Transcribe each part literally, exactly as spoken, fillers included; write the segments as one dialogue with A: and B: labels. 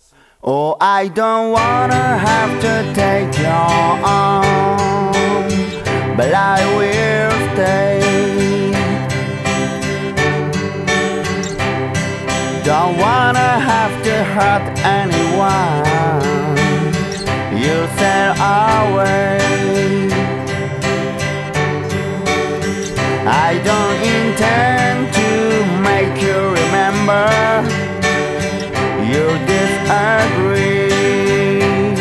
A: Oh, I don't wanna have to take your arm, but I will stay. Don't wanna have to hurt anyone. You sail away. I don't intend to make you remember. You disagree.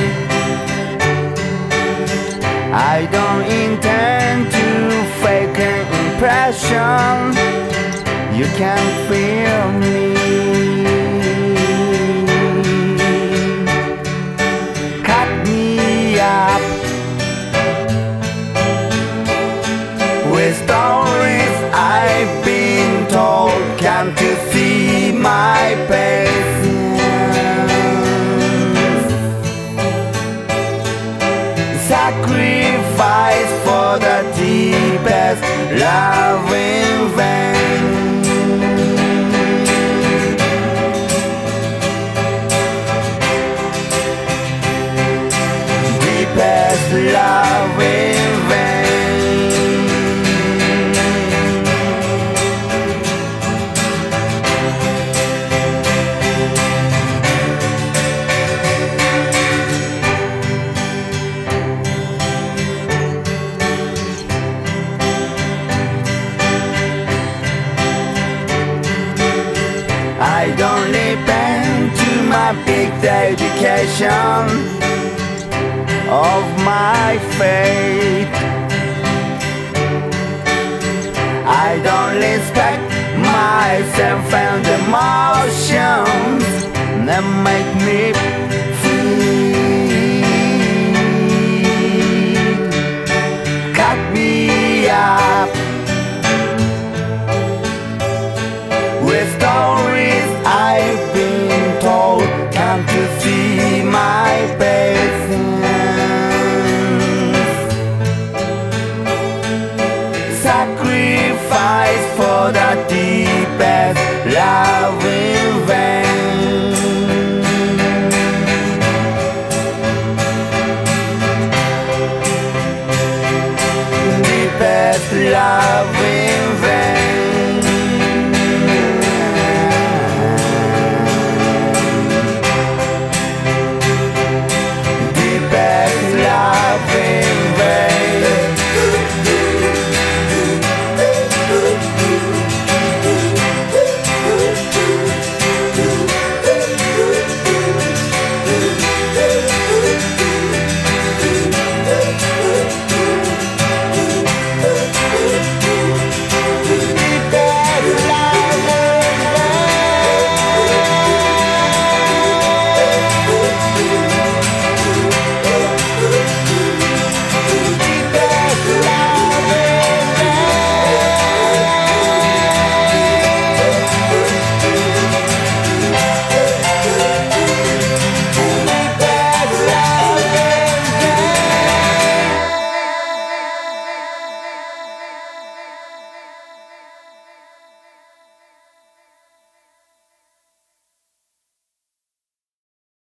A: I don't intend to fake an impression. You can feel me. Cut me up with stories I've been told. Can't you see my patience? Sacrifice for the deepest love in vain. Deepest love in vain. I don't depend to my big dedication of my faith. I don't respect myself and emotions that make me feel. Cut me up with stories I've been told. Can't you see my patience? Sacrifice for the deepest love in vain. Deepest love